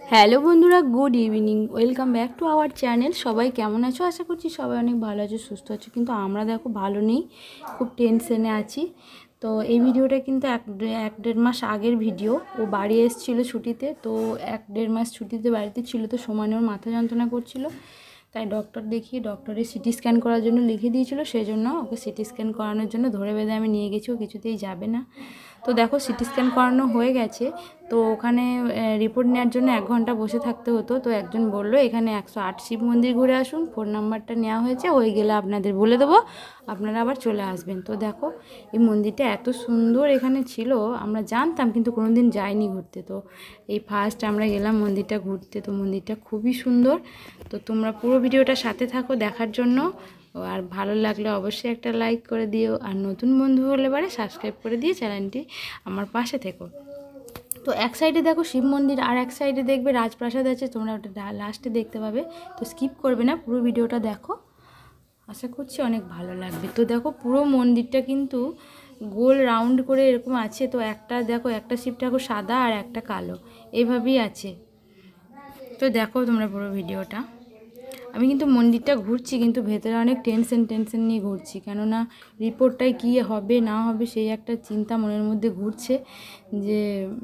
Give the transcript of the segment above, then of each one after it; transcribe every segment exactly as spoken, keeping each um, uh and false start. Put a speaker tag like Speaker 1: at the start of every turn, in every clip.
Speaker 1: Hello বন্ধুরা, good evening. Welcome back to our channel. সবাই কেমন আছো? আশা করছি সবাই অনেক ভালো আছো, সুস্থ আছো। কিন্তু আমরা দেখো ভালো নেই, খুব টেনশনে আছি। তো এই ভিডিওটা কিন্তু এক এক দেড় মাস আগের ভিডিও। ও বাড়ি এসেছিলো ছুটিতে, তো এক দেড় মাস ছুটিতে বাড়িতে ছিল, তো সমানে ওর মাথা যন্ত্রণা করছিল। তাই ডক্টর দেখিয়ে ডক্টরে সিটি স্ক্যান করার জন্য লিখে দিয়েছিল। সেই জন্য ওকে সিটি স্ক্যান করানোর জন্য ধরে বেঁধে আমি নিয়ে গেছি, ও কিছুতেই যাবে না। তো দেখো সিটি স্ক্যান করানো হয়ে গেছে। তো ওখানে রিপোর্ট নেওয়ার জন্য এক ঘন্টা বসে থাকতে হতো। তো একজন বললো এখানে একশো আট শিব মন্দির ঘুরে আসুন, ফোন নাম্বারটা নেওয়া হয়েছে, হয়ে গেলে আপনাদের বলে দেবো, আপনারা আবার চলে আসবেন। তো দেখো এই মন্দিরটা এত সুন্দর এখানে ছিল, আমরা জানতাম কিন্তু কোনো দিন যাইনি ঘুরতে। তো এই ফার্স্ট আমরা গেলাম মন্দিরটা ঘুরতে। তো মন্দিরটা খুবই সুন্দর। তো তোমরা পুরো ভিডিওটা সাথে থাকো দেখার জন্য। আর ভালো লাগলে অবশ্যই একটা লাইক করে দিও, আর নতুন বন্ধু হলে বারে সাবস্ক্রাইব করে দিয়ে চ্যানেলটি আমার পাশে থেকো। তো এক সাইডে দেখো শিব মন্দির, আর এক সাইডে দেখবে রাজপ্রাসাদ আছে, তোমরা ওটা লাস্টে দেখতে পাবে। তো স্কিপ করবে না, পুরো ভিডিওটা দেখো, আশা করছি অনেক ভালো লাগবে। তো দেখো পুরো মন্দিরটা কিন্তু গোল রাউন্ড করে এরকম আছে। তো একটা দেখো, একটা শিব ঠাকুর সাদা আর একটা কালো, এইভাবেই আছে। তো দেখো তোমরা পুরো ভিডিওটা। আমি কিন্তু মন্দিরটা ঘুরছি, কিন্তু ভেতরে অনেক টেনশন টেনশন নিয়ে ঘুরছি, কেননা রিপোর্টটায় কী হবে না হবে সেই একটা চিন্তা মনের মধ্যে ঘুরছে, যে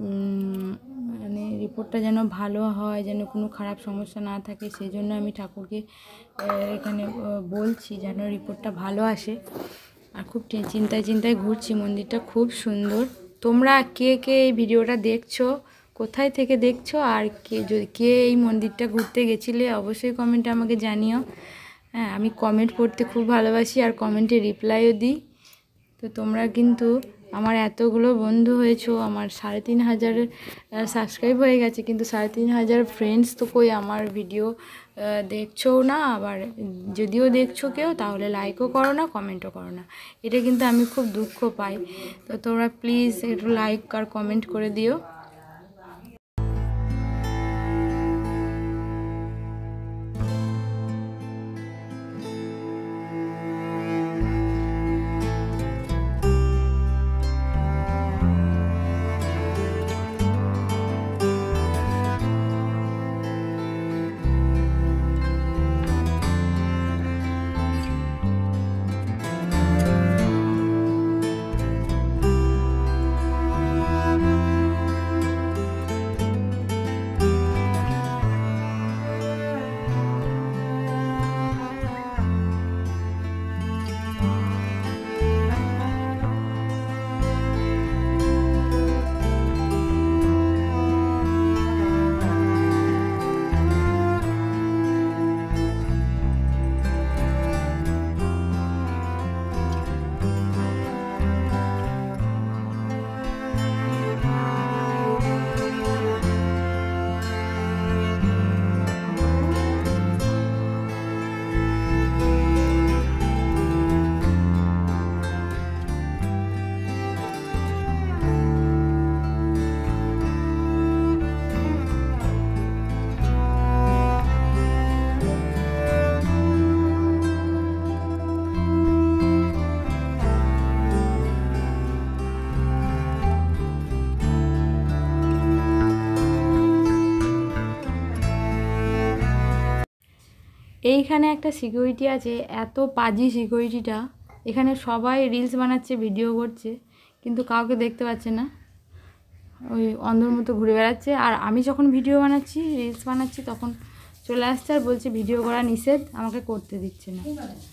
Speaker 1: মানে রিপোর্টটা যেন ভালো হয়, যেন কোনো খারাপ সমস্যা না থাকে। সেই জন্য আমি ঠাকুরকে এখানে বলছি যেন রিপোর্টটা ভালো আসে। আর খুব চিন্তায় চিন্তায় ঘুরছি। মন্দিরটা খুব সুন্দর। তোমরা কে কে এই ভিডিওটা দেখছো, কোথায় থেকে দেখছো, আর কে যদি কে এই মন্দিরটা ঘুরতে গেছিলে অবশ্যই কমেন্টে আমাকে জানিও। হ্যাঁ, আমি কমেন্ট পড়তে খুব ভালোবাসি, আর কমেন্টে রিপ্লাইও দিই। তো তোমরা কিন্তু আমার এতগুলো বন্ধু হয়েছো, আমার সাড়ে তিন হাজারের সাবস্ক্রাইব হয়ে গেছে, কিন্তু সাড়ে তিন হাজার ফ্রেন্ডস তো কই আমার ভিডিও দেখছো না। আবার যদিও দেখছো কেউ, তাহলে লাইকও করো না, কমেন্টও করো না। এটা কিন্তু আমি খুব দুঃখ পাই। তো তোমরা প্লিজ একটু লাইক আর কমেন্ট করে দিও। এইখানে একটা সিকিউরিটি আছে, এত পাজি সিকিউরিটিটা। এখানে সবাই রিলস বানাচ্ছে, ভিডিও করছে, কিন্তু কাউকে দেখতে পাচ্ছে না, ওই অন্ধর মতো ঘুরে বেড়াচ্ছে। আর আমি যখন ভিডিও বানাচ্ছি, রিলস বানাচ্ছি, তখন চলে আসছে আর বলছে ভিডিও করা নিষেধ, আমাকে করতে দিচ্ছে না।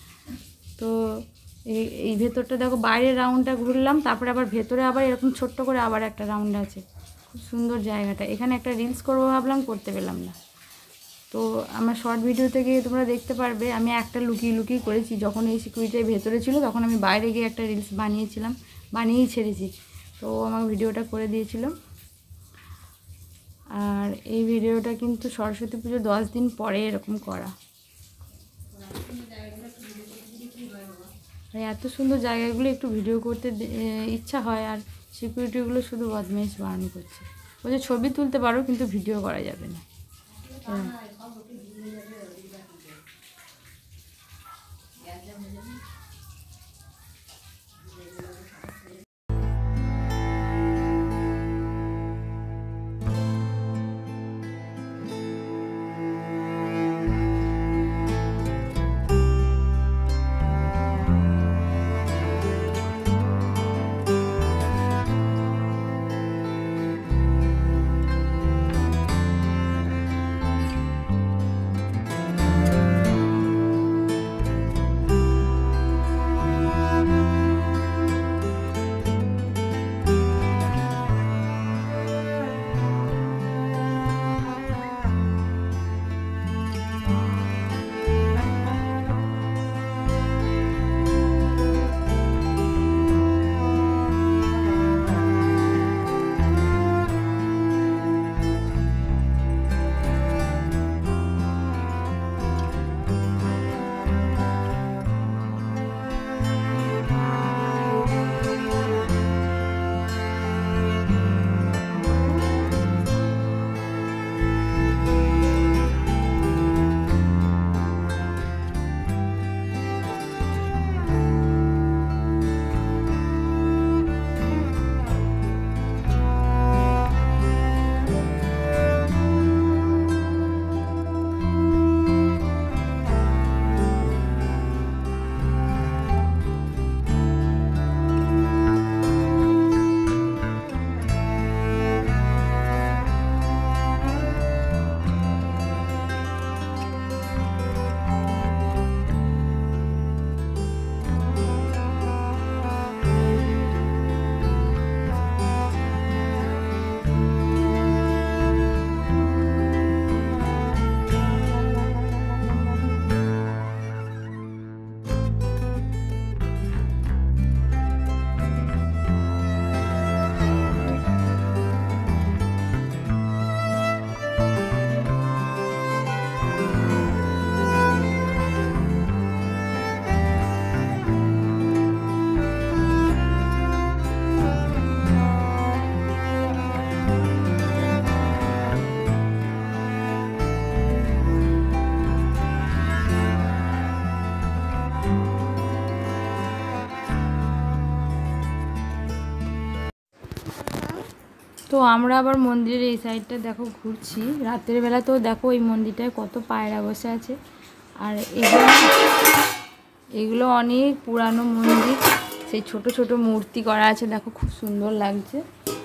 Speaker 1: তো এই এই ভেতরটা দেখো, বাইরের রাউন্ডটা ঘুরলাম, তারপরে আবার ভেতরে আবার এরকম ছোট্ট করে আবার একটা রাউন্ড আছে। খুব সুন্দর জায়গাটা। এখানে একটা রিলস করবো ভাবলাম, করতে পেলাম না। তো আমার শর্ট ভিডিও থেকে তোমরা দেখতে পারবে, আমি একটা লুকিয়ে লুকিয়ে করেছি। যখন এই সিকিউরিটির ভেতরে ছিল, তখন আমি বাইরে গিয়ে একটা রিলস বানিয়েছিলাম, বানিয়েই ছেড়েছি। তো আমার ভিডিওটা করে দিয়েছিল। আর এই ভিডিওটা কিন্তু সরস্বতী পুজো দশ দিন পরে এরকম করা। এত সুন্দর জায়গাগুলো একটু ভিডিও করতে ইচ্ছা হয়, আর সিকিউরিটিগুলো শুধু বদমাইশ বানানো করছে। বলছে ছবি তুলতে পারো, কিন্তু ভিডিও করা যাবে না। হ্যাঁ, তো আমরা আবার মন্দিরের এই সাইডটা দেখো ঘুরছি, রাতের বেলা তো দেখো এই মন্দিরটায় কত পায়রা বসে আছে। আর এগুলো এগুলো অনেক পুরানো মন্দির, সেই ছোট ছোট মূর্তি করা আছে, দেখো খুব সুন্দর লাগছে।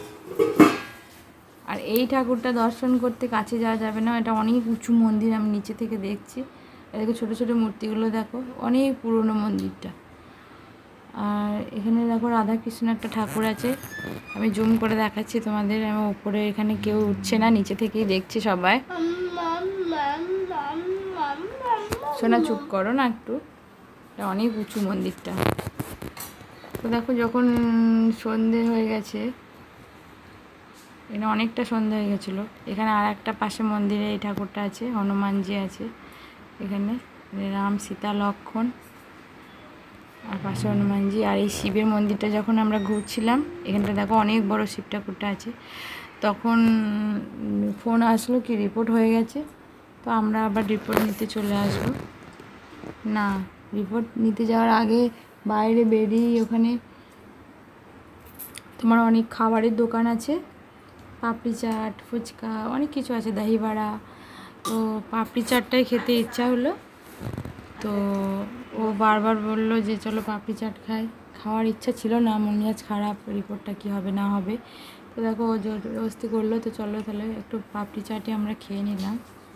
Speaker 1: আর এই ঠাকুরটা দর্শন করতে কাছে যাওয়া যাবে না, এটা অনেক উঁচু মন্দির, আমি নিচে থেকে দেখছি। দেখো ছোটো ছোটো মূর্তিগুলো দেখো, অনেক পুরনো মন্দিরটা। আর এখানে দেখো রাধাকৃষ্ণ একটা ঠাকুর আছে, আমি জুম করে দেখাচ্ছি তোমাদের। আমি উপরে এখানে কেউ উঠছে না, নিচে থেকেই দেখছি সবাই। শোনা চুপ করো না একটু, এটা অনেক উঁচু মন্দিরটা। তো দেখো যখন সন্ধে হয়ে গেছে, এখানে অনেকটা সন্ধ্যা হয়ে গেছিলো। এখানে আর একটা পাশে মন্দিরে এই ঠাকুরটা আছে, হনুমানজি আছে এখানে, রাম সীতা লক্ষ্মণ, আর পাশে হনুমানজি। আর এই শিবের মন্দিরটা যখন আমরা ঘুরছিলাম, এখানটা দেখো অনেক বড় শিব ঠাকুরটা আছে। তখন ফোন আসলো কি রিপোর্ট হয়ে গেছে, তো আমরা আবার রিপোর্ট নিতে চলে আসবো। না, রিপোর্ট নিতে যাওয়ার আগে বাইরে বেরিয়ে ওখানে তোমার অনেক খাবারের দোকান আছে, পাপড়ি চাট, ফুচকা, অনেক কিছু আছে, দহি বড়া। তো পাপড়ি চাটটাই খেতে ইচ্ছা হলো, তো ও বারবার বললো যে চলো পাপড়ি চাট খাই। খাওয়ার ইচ্ছা ছিল না, মন মেজাজ খারাপ, রিপোর্টটা কী হবে না হবে। তো দেখো ও জোরজবস্তি করলো, তো চলো তাহলে একটু পাপড়ি চাটই আমরা খেয়ে নিলাম।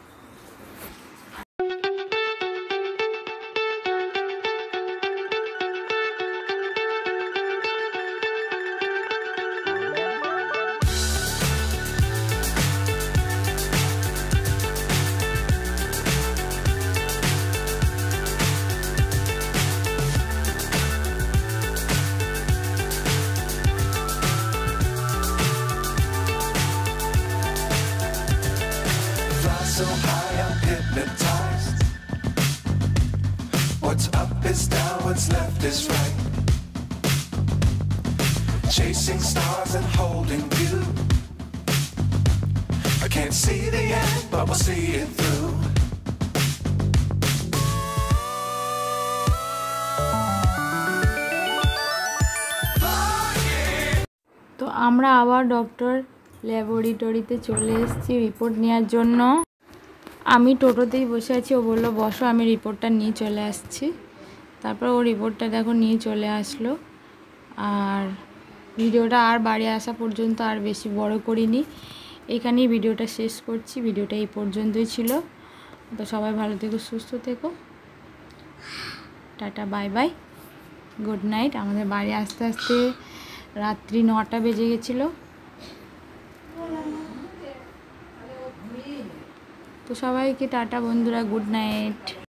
Speaker 2: So high I'm hypnotized. What's up is down, what's left is right. Chasing stars and holding you. I can't see the end, but we'll see it through.
Speaker 1: তো আমরা আবার ডক্টর ল্যাবরেটরিতে চলে এসেছি রিপোর্ট নেওয়ার জন্য। আমি টোটোতেই বসে আছি, ও বললো বসো, আমি রিপোর্টটা নিয়ে চলে আসছি। তারপর ও রিপোর্টটা দেখো নিয়ে চলে আসলো। আর ভিডিওটা আর বাড়ি আসা পর্যন্ত আর বেশি বড় করিনি, এখানেই ভিডিওটা শেষ করছি। ভিডিওটা এই পর্যন্তই ছিল। তো সবাই ভালো থেকো, সুস্থ থেকো, tata bye bye, good night. আমাদের বাড়ি আসতে আসতে রাত্রি নটা বেজে গেছিলো। তো সবাইকে টাটা বন্ধুরা, গুড নাইট।